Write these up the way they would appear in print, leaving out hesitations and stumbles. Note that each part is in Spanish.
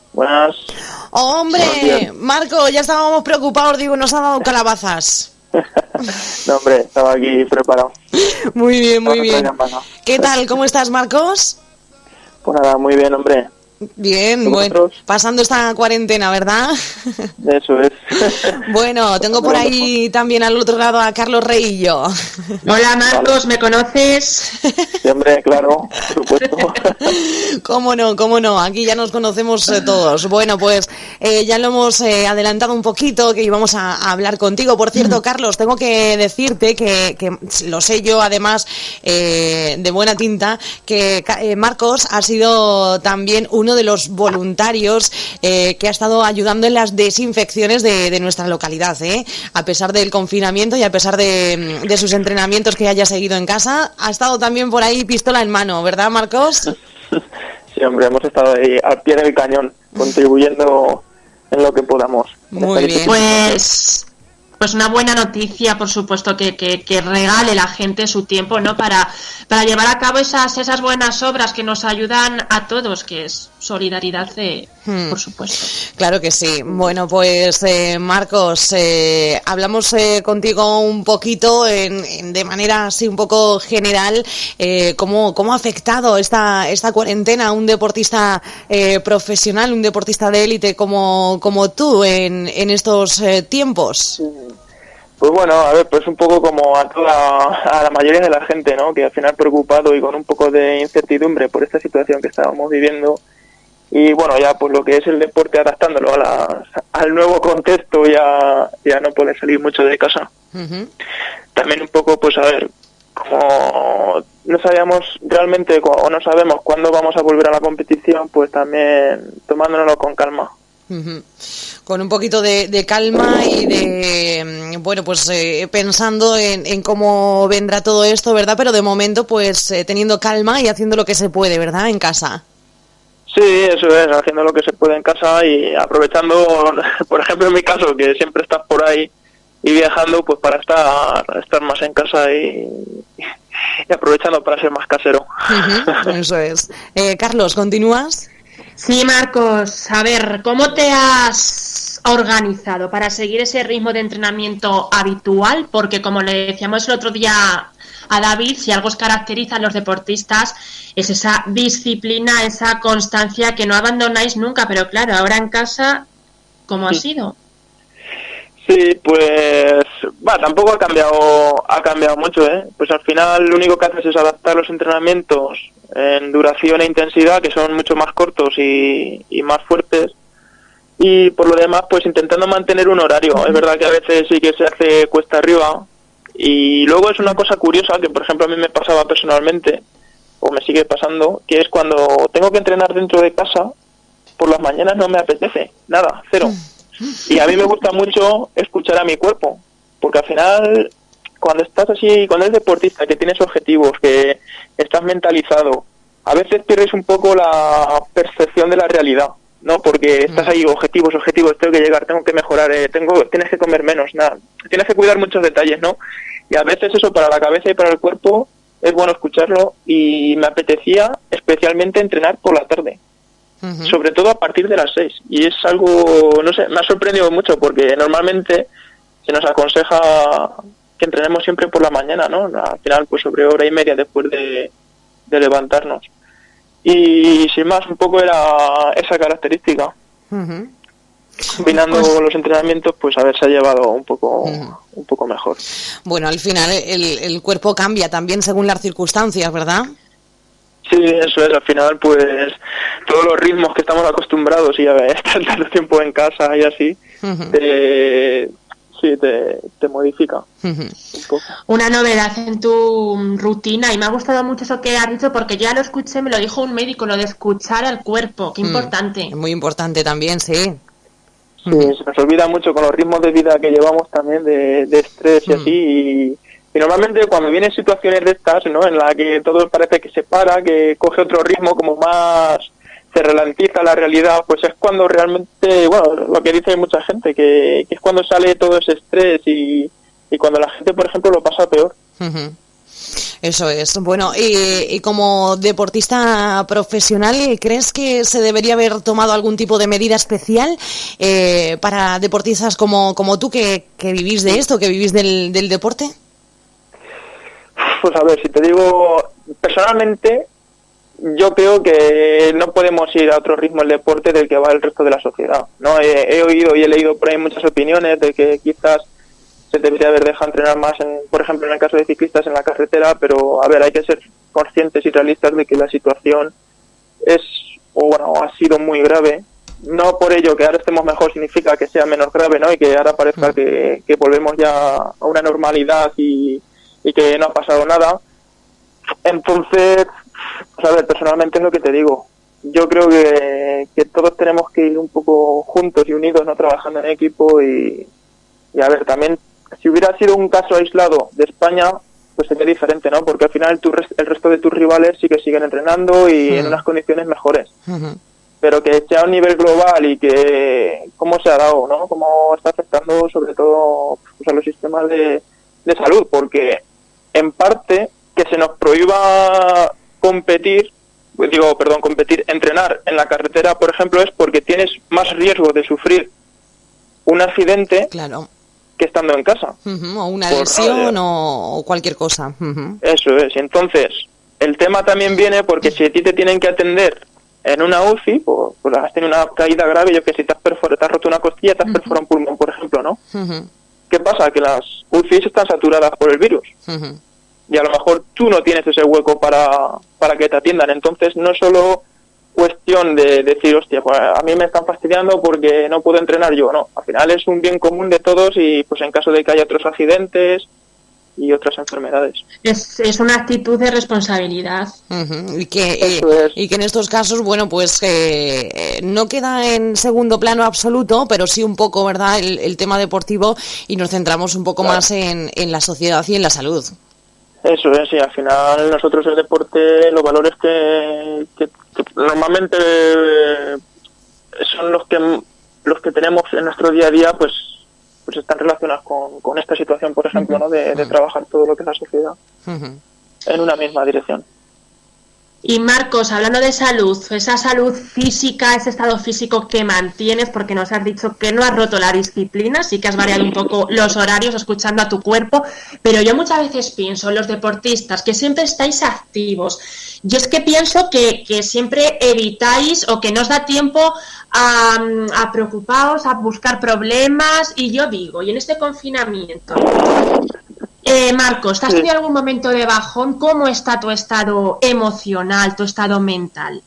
Buenas. Hombre, Marco, ya estábamos preocupados, digo, nos han dado calabazas. No, hombre, estaba aquí preparado. Muy bien, muy bien. ¿Qué tal? ¿Cómo estás, Marcos? Pues nada, muy bien, hombre. Bien, bueno, pasando esta cuarentena, ¿verdad? Eso es. Bueno, tengo por ahí también al otro lado a Carlos Reillo. Hola, Marcos, ¿me conoces? Sí, hombre, claro, por supuesto. Cómo no, aquí ya nos conocemos todos. Bueno, pues ya lo hemos adelantado un poquito, que íbamos a hablar contigo. Por cierto, Carlos, tengo que decirte que lo sé yo, además, de buena tinta, que Marcos ha sido también uno de los voluntarios que ha estado ayudando en las desinfecciones de nuestra localidad, a pesar del confinamiento y a pesar de sus entrenamientos que haya seguido en casa, ha estado también por ahí pistola en mano, ¿verdad, Marcos? Sí, hombre, hemos estado ahí al pie del cañón, contribuyendo en lo que podamos. Muy bien. Pues una buena noticia, por supuesto, que regale la gente su tiempo, ¿no? Para llevar a cabo esas buenas obras que nos ayudan a todos, que es solidaridad, por supuesto. Claro que sí. Bueno, pues Marcos, hablamos contigo un poquito de manera así un poco general, cómo ha afectado esta cuarentena a un deportista profesional, un deportista de élite como tú en estos tiempos. Pues bueno, a ver, pues un poco como a la mayoría de la gente, ¿no? Que al final preocupado y con un poco de incertidumbre por esta situación que estábamos viviendo. Y bueno, ya pues lo que es el deporte, adaptándolo al nuevo contexto, ya no poder salir mucho de casa. Uh-huh. También un poco, pues a ver, como no sabíamos realmente o no sabemos cuándo vamos a volver a la competición, pues también tomándonoslo con calma. Uh-huh. Con un poquito de calma y de, bueno, pues pensando en cómo vendrá todo esto, ¿verdad? Pero de momento, pues teniendo calma y haciendo lo que se puede, ¿verdad? En casa. Sí, eso es, haciendo lo que se puede en casa y aprovechando, por ejemplo, en mi caso, que siempre estás por ahí y viajando, pues para estar más en casa y aprovechando para ser más casero. Uh-huh. Eso es. Carlos, ¿continúas? Sí, Marcos, a ver, ¿cómo te has organizado para seguir ese ritmo de entrenamiento habitual? Porque como le decíamos el otro día a David, si algo os caracteriza a los deportistas es esa disciplina, esa constancia que no abandonáis nunca, pero claro, ahora en casa, ¿cómo ha sido? Sí, pues tampoco ha cambiado mucho, pues al final lo único que haces es adaptar los entrenamientos en duración e intensidad, que son mucho más cortos y más fuertes, y por lo demás pues intentando mantener un horario. Es verdad que a veces sí que se hace cuesta arriba, y luego es una cosa curiosa que por ejemplo a mí me pasaba personalmente, o me sigue pasando, que es cuando tengo que entrenar dentro de casa, por las mañanas no me apetece, nada, cero. Y a mí me gusta mucho escuchar a mi cuerpo, porque al final, cuando estás así, cuando eres deportista, que tienes objetivos, que estás mentalizado, a veces pierdes un poco la percepción de la realidad, ¿no? Porque estás ahí, objetivos, tengo que llegar, tengo que mejorar, tienes que comer menos, nada, tienes que cuidar muchos detalles, ¿no? Y a veces eso para la cabeza y para el cuerpo es bueno escucharlo, y me apetecía especialmente entrenar por la tarde. Uh-huh. Sobre todo a partir de las 6, y es algo, no sé, me ha sorprendido mucho porque normalmente se nos aconseja que entrenemos siempre por la mañana, ¿no? Al final pues sobre hora y media después de levantarnos, y sin más un poco era esa característica. Uh-huh. Combinando los entrenamientos, pues a ver, se ha llevado un poco mejor. Bueno, al final el cuerpo cambia también según las circunstancias, ¿verdad? Sí, eso es, al final pues todos los ritmos que estamos acostumbrados y a ver, estar tanto tiempo en casa y así, uh-huh, te modifica, uh-huh, un poco. Una novedad en tu rutina, y me ha gustado mucho eso que has dicho, porque ya lo escuché, me lo dijo un médico, lo de escuchar al cuerpo, qué importante. Muy importante también, sí. Sí, se nos olvida mucho con los ritmos de vida que llevamos también de estrés y así, y normalmente cuando vienen situaciones de estas, ¿no? En la que todo parece que se para, que coge otro ritmo, como más se ralentiza la realidad, pues es cuando realmente, bueno, lo que dice mucha gente, que es cuando sale todo ese estrés y cuando la gente, por ejemplo, lo pasa peor. Uh-huh. Eso es. Bueno, y como deportista profesional, ¿crees que se debería haber tomado algún tipo de medida especial para deportistas como tú que vivís de esto, que vivís del deporte? Pues a ver, si te digo, personalmente, yo creo que no podemos ir a otro ritmo el deporte del que va el resto de la sociedad, ¿no? He oído y he leído por ahí muchas opiniones de que quizás se debería haber dejado entrenar más, por ejemplo, en el caso de ciclistas en la carretera, pero a ver, hay que ser conscientes y realistas de que la situación ha sido muy grave. No por ello que ahora estemos mejor significa que sea menos grave, ¿no? Y que ahora parezca que volvemos ya a una normalidad y que no ha pasado nada. Entonces, pues a ver, personalmente es lo que te digo. Yo creo que todos tenemos que ir un poco juntos y unidos, no trabajando en equipo y a ver, también si hubiera sido un caso aislado de España, pues sería diferente, ¿no? Porque al final el resto de tus rivales sí que siguen entrenando y en unas condiciones mejores. Pero que sea a un nivel global y que cómo se ha dado, ¿no? Cómo está afectando sobre todo pues, a los sistemas de salud, porque en parte que se nos prohíba entrenar en la carretera, por ejemplo, es porque tienes más riesgo de sufrir un accidente que estando en casa. O una lesión o cualquier cosa. Eso es. Entonces, el tema también viene porque si a ti te tienen que atender en una UCI, pues has tenido una caída grave, yo que si te has roto una costilla, te has perforado un pulmón, por ejemplo, ¿no? ¿Qué pasa? Que las UCIs están saturadas por el virus. Y a lo mejor tú no tienes ese hueco para que te atiendan. Entonces, no es solo cuestión de decir, hostia, pues a mí me están fastidiando porque no puedo entrenar yo. No, al final es un bien común de todos y pues en caso de que haya otros accidentes y otras enfermedades. Es una actitud de responsabilidad. Y que en estos casos, bueno, pues no queda en segundo plano absoluto, pero sí un poco, ¿verdad?, el tema deportivo y nos centramos un poco más en la sociedad y en la salud. Eso es, sí, al final nosotros el deporte, los valores que normalmente son los que tenemos en nuestro día a día, pues están relacionados con esta situación, por ejemplo, ¿no? De trabajar todo lo que es la sociedad en una misma dirección. Y Marcos, hablando de salud, esa salud física, ese estado físico que mantienes, porque nos has dicho que no has roto la disciplina, sí que has variado un poco los horarios escuchando a tu cuerpo, pero yo muchas veces pienso, los deportistas, que siempre estáis activos, yo es que pienso que siempre evitáis o que no os da tiempo a preocuparos, a buscar problemas, y yo digo, y en este confinamiento... Marcos, ¿has tenido algún momento de bajón? ¿Cómo está tu estado emocional, tu estado mental?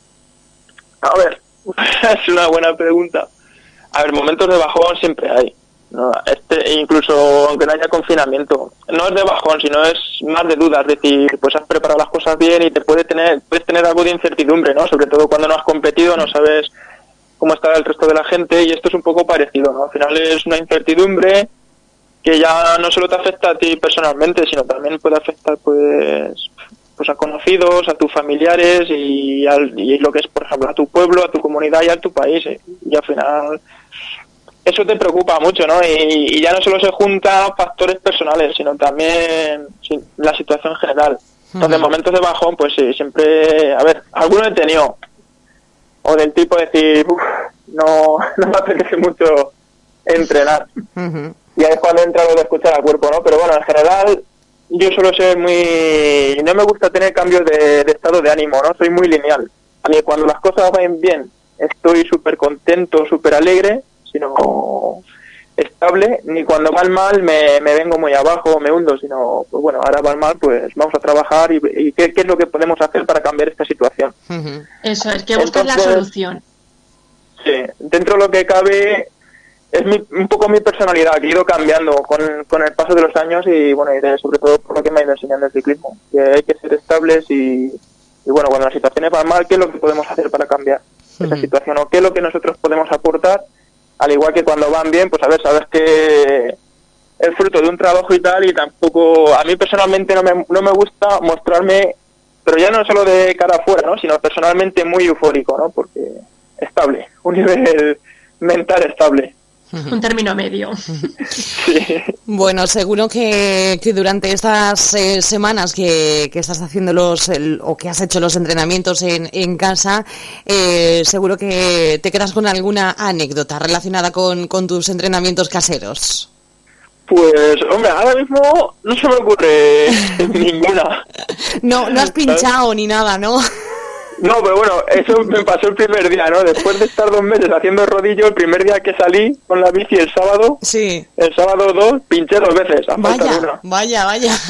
A ver, es una buena pregunta. A ver, momentos de bajón siempre hay, ¿no? Incluso aunque no haya confinamiento. No es de bajón, sino es más de dudas. Es decir, pues has preparado las cosas bien y puedes tener algo de incertidumbre, ¿no? Sobre todo cuando no has competido, no sabes cómo está el resto de la gente y esto es un poco parecido, ¿no? Al final es una incertidumbre que ya no solo te afecta a ti personalmente, sino también puede afectar pues a conocidos, a tus familiares y lo que es, por ejemplo, a tu pueblo, a tu comunidad y a tu país. Y al final eso te preocupa mucho, ¿no? Y ya no solo se juntan factores personales, sino también la situación general. Entonces, en momentos de bajón, pues sí, siempre, a ver, algunos he tenido, o del tipo de decir, no me apetece mucho entrenar. Y ahí es cuando entra lo de escuchar al cuerpo, ¿no? Pero bueno, en general yo suelo ser no me gusta tener cambios de estado de ánimo, ¿no? Soy muy lineal. A mí cuando las cosas van bien estoy súper contento, súper alegre, sino estable. Ni cuando van mal me vengo muy abajo, me hundo, sino, pues bueno, ahora van mal, pues vamos a trabajar y qué es lo que podemos hacer para cambiar esta situación. Eso es, que buscas la solución. Sí, dentro de lo que cabe... Es un poco mi personalidad, que he ido cambiando con el paso de los años y bueno, sobre todo por lo que me ha ido enseñando el ciclismo, que hay que ser estables y bueno, cuando las situaciones van mal, ¿qué es lo que podemos hacer para cambiar esa situación? ¿O qué es lo que nosotros podemos aportar? Al igual que cuando van bien, pues a ver, sabes que es fruto de un trabajo y tal, y tampoco, a mí personalmente no me gusta mostrarme, pero ya no solo de cara afuera, ¿no? Sino personalmente muy eufórico, ¿no? Porque estable, un nivel mental estable. Un término medio. Sí. Bueno, seguro que durante estas semanas que estás haciendo o que has hecho los entrenamientos en casa, seguro que te quedas con alguna anécdota relacionada con tus entrenamientos caseros. Pues, hombre, ahora mismo no se me ocurre ninguna. No has pinchado ni nada, ¿no? No, pero bueno, eso me pasó el primer día, ¿no? Después de estar 2 meses haciendo rodillo, el primer día que salí con la bici el sábado, sí. El sábado 2, pinché 2 veces, a falta de una. Vaya.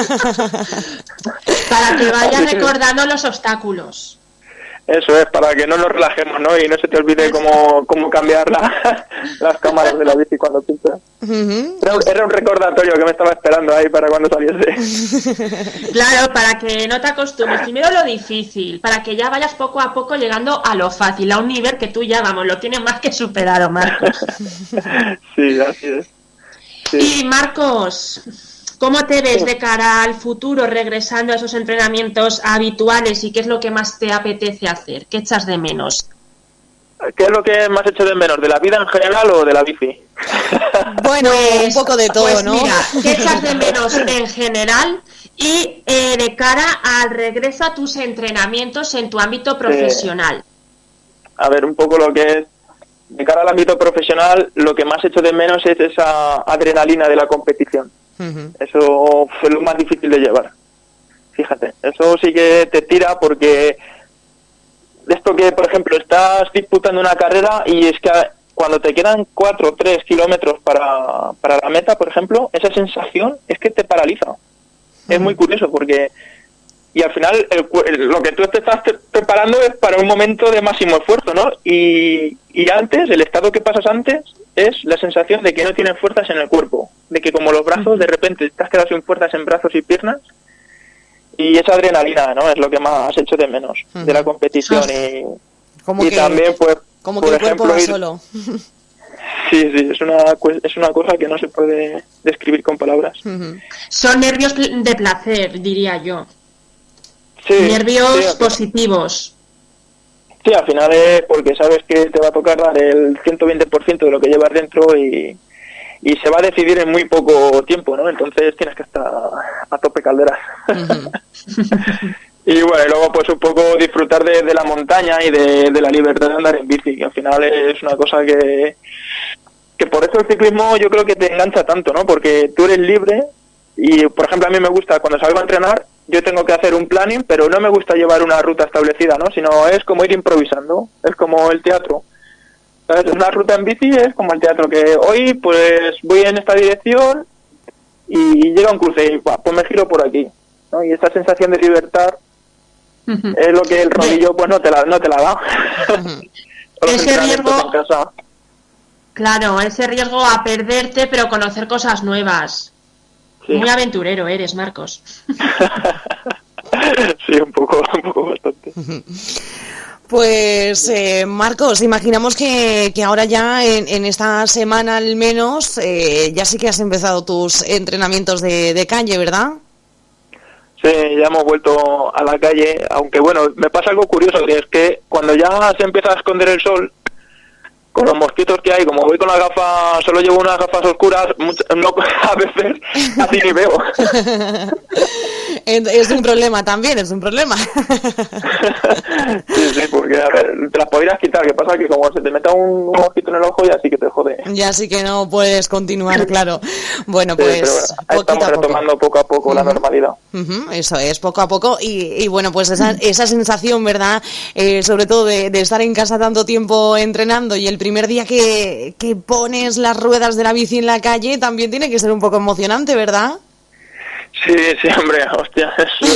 Para que vayas recordando los obstáculos. Eso es, para que no nos relajemos, ¿no? Y no se te olvide cómo cambiar las cámaras de la bici cuando pinchas. Uh-huh. Era un recordatorio que me estaba esperando ahí para cuando saliese. Claro, para que no te acostumbres. Primero lo difícil, para que ya vayas poco a poco llegando a lo fácil, a un nivel que tú ya, vamos, lo tienes más que superado, Marcos. Sí, así es. Sí. Y Marcos, ¿cómo te ves de cara al futuro regresando a esos entrenamientos habituales y qué es lo que más te apetece hacer? ¿Qué echas de menos? ¿Qué es lo que más echo de menos? ¿De la vida en general o de la bici? Bueno, un poco de todo, pues ¿no? Mira, ¿qué echas de menos en general y de cara al regreso a tus entrenamientos en tu ámbito profesional? A ver, un poco lo que es de cara al ámbito profesional, lo que más echo de menos es esa adrenalina de la competición. Uh-huh. Eso fue lo más difícil de llevar. Fíjate, eso sí que te tira porque esto que, por ejemplo, estás disputando una carrera y es que cuando te quedan 4 o 3 kilómetros para la meta, por ejemplo, esa sensación es que te paraliza. Uh-huh. Es muy curioso porque... Y al final lo que tú te estás preparando es para un momento de máximo esfuerzo, ¿no? Y antes, el estado que pasas antes es la sensación de que no tienes fuerzas en el cuerpo. De que como los brazos, de repente te has quedado sin fuerzas en brazos y piernas. Y esa adrenalina, ¿no? Es lo que más has hecho de menos de la competición. Y también, pues, como que el cuerpo va solo. Sí, es una cosa que no se puede describir con palabras. Uh-huh. Son nervios de placer, diría yo. Sí, nervios positivos. Sí, al final es porque sabes que te va a tocar dar el 120% de lo que llevas dentro y se va a decidir en muy poco tiempo, ¿no? Entonces tienes que estar a tope calderas. Uh-huh. Y bueno, y luego pues un poco disfrutar de la montaña y de la libertad de andar en bici, que al final es una cosa que por eso el ciclismo yo creo que te engancha tanto, ¿no? Porque tú eres libre y, por ejemplo, a mí me gusta cuando salgo a entrenar, yo tengo que hacer un planning, pero no me gusta llevar una ruta establecida, ¿no? Sino es como ir improvisando, es como el teatro. ¿Sabes? Una ruta en bici es como el teatro, que hoy pues voy en esta dirección y llega un cruce y pues me giro por aquí, ¿no? Y esa sensación de libertad uh-huh. es lo que el rodillo pues no te la da. Uh-huh. Ese riesgo, claro, ese riesgo a perderte pero conocer cosas nuevas. Sí. Muy aventurero eres, Marcos. Sí, un poco bastante. Pues Marcos, imaginamos que ahora ya en esta semana al menos ya sí que has empezado tus entrenamientos de calle, ¿verdad? Sí, ya hemos vuelto a la calle, aunque bueno, me pasa algo curioso, que es que cuando ya se empieza a esconder el sol, con los mosquitos que hay, como voy con las gafas, solo llevo unas gafas oscuras, no, a veces así ni veo. Es un problema también, es un problema. Sí, porque a ver, te las podrías quitar, que pasa que como se te meta un mosquito en el ojo, ya sí que te jode. Ya sí que no puedes continuar, claro. Bueno, sí, pues bueno, estamos retomando poco a poco la normalidad. Eso es, poco a poco. Y bueno, pues esa sensación, ¿verdad? Sobre todo de estar en casa tanto tiempo entrenando y el primer día que pones las ruedas de la bici en la calle también tiene que ser un poco emocionante, ¿verdad? Sí, hombre, hostia,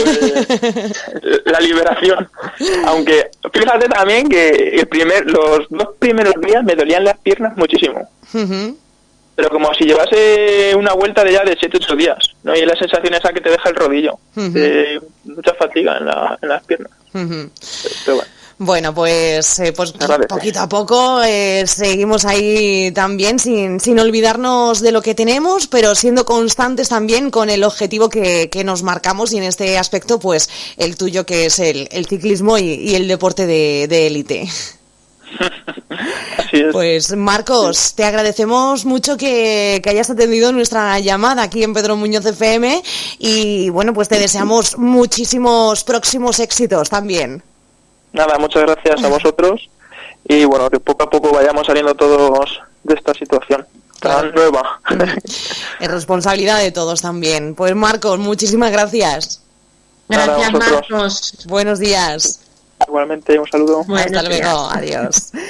la liberación. Aunque fíjate también que los 2 primeros días me dolían las piernas muchísimo. Uh-huh. Pero como si llevase una vuelta de 7-8 días, ¿no? Y es la sensación esa que te deja el rodillo, de mucha fatiga en las piernas. Uh-huh. Pero bueno. Bueno, pues poquito a poco seguimos ahí también sin olvidarnos de lo que tenemos, pero siendo constantes también con el objetivo que nos marcamos y en este aspecto pues el tuyo que es el ciclismo y el deporte de élite. Así es. Pues Marcos, sí, te agradecemos mucho que hayas atendido nuestra llamada aquí en Pedro Muñoz FM y bueno, pues te deseamos muchísimos próximos éxitos también. Nada, muchas gracias a vosotros y bueno, que poco a poco vayamos saliendo todos de esta situación tan nueva. Es responsabilidad de todos también. Pues Marcos, muchísimas gracias. Gracias, Marcos. Buenos días. Igualmente, un saludo. Hasta luego, adiós.